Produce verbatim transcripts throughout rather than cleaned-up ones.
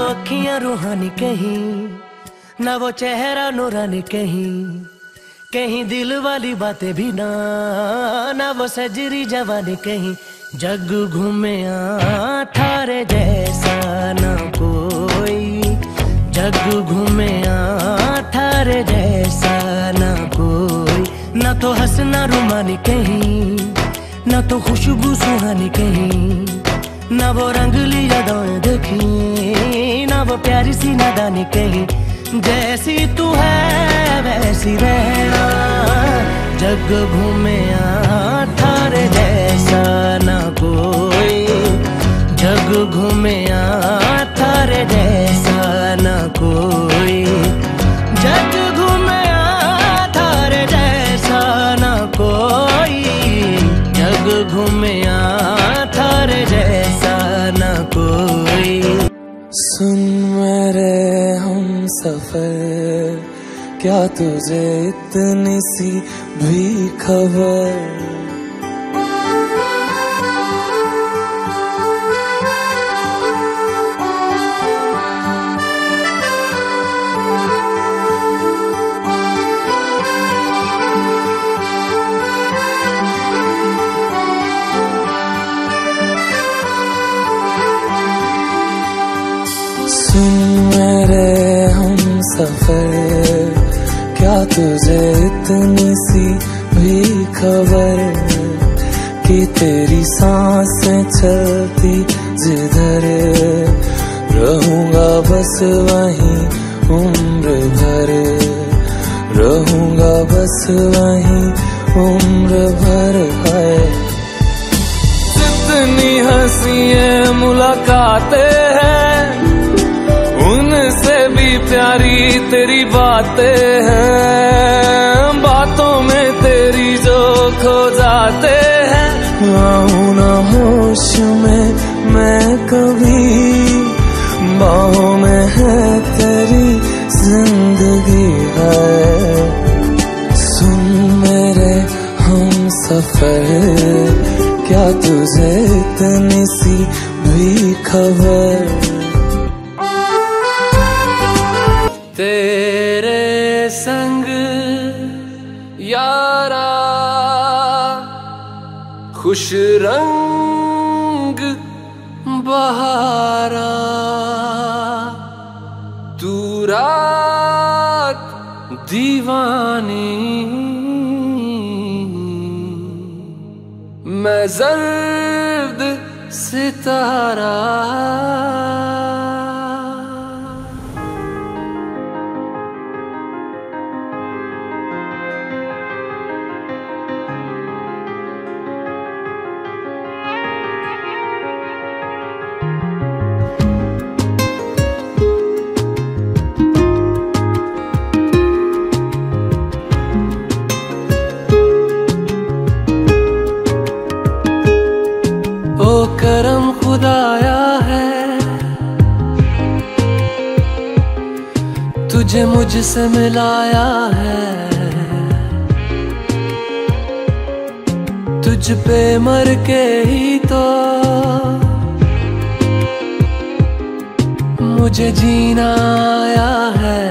अखियां रूहानी कहीं, ना वो चेहरा नूरानी कहीं, कहीं दिल वाली बातें भी ना, ना वो सजरी जवानी कहीं। जग घूमे थारे जैसा ना कोई, जग घूमे थारे जैसा ना कोई। ना तो हंसना रुमानी कहीं, ना तो खुशबू सुहानी कहीं, ना वो रंगली यादें देखी, ना वो प्यारी सी नादानी कहीं। जैसी तू है वैसी रहना, जग घूमे थारे जैसा ना कोई, जग घूमे थारे जैसा ना कोई, जग घूमे थारे जैसा ना कोई, जग घूमे थारे जैसा ना कोई। सुन मेरे हम सफर, क्या तुझे इतनी सी भी खबर? सुन मेरे हम सफर, क्या तुझे इतनी सी भी खबर कि तेरी सांसें चलती जिधर, रहूंगा बस वहीं उम्र भर, रहूंगा बस वहीं उम्र भर। है जितनी हंसियां मुलाकातें हैं, उनसे भी प्यारी तेरी बातें हैं, बातों में तेरी जो खो जाते हैं। आऊं ना होश में मैं कभी, बाहों में है तेरी जिंदगी है। सुन मेरे हम सफर, क्या तुझे इतनी सी भी खबर? तेरे संग यारा खुश रंग बहारा, तू रात दीवानी, मैं जर्द सितारा। ओ करम खुदाया है, तुझे मुझसे मिलाया है, तुझ पे मर के ही तो मुझे जीना आया है।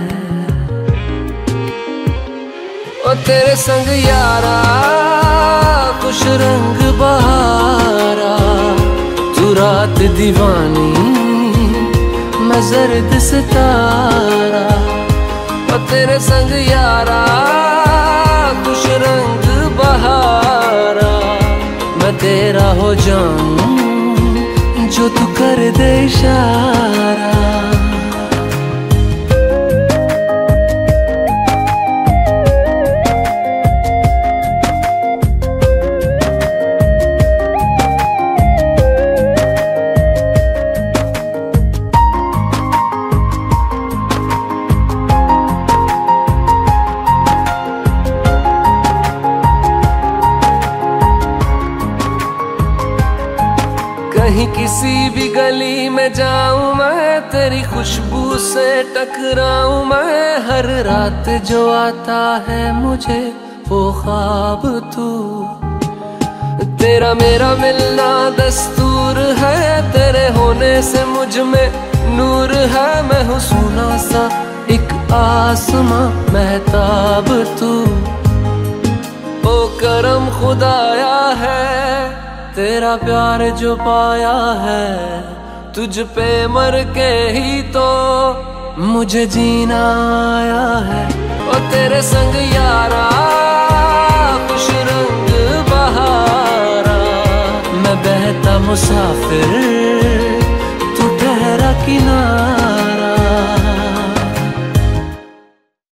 ओ तेरे संग यारा खुश रंग बहारा, तू रात दीवानी, मैं जर्द सितारा। ओ तेरे संग यारा खुश रंग बहारा, मैं तेरा हो जाऊं जो तू कर दे इशारा। कहीं किसी भी गली में जाऊं मैं, तेरी खुशबू से टकराऊं मैं। हर रात जो आता है मुझे वो ख्वाब तू, तेरा मेरा मिलना दस्तूर है। तेरे होने से मुझ में नूर है, मैं हूँ सोना सा एक आसमां महताब तू। ओ करम खुदाया है तेरा प्यार जो पाया है, तुझ पे मर के ही तो मुझे जीना आया है। ओ तेरे संग यारा खुश रंग बहारा, मैं बहता मुसाफिर तू ठहरा किनारा।